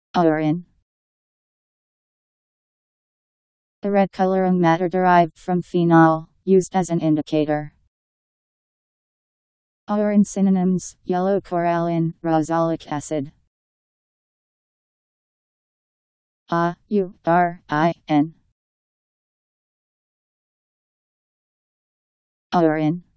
Aurin. A red coloring matter derived from phenol, used as an indicator. Aurin synonyms: yellow corallin, rosolic acid. Aurin.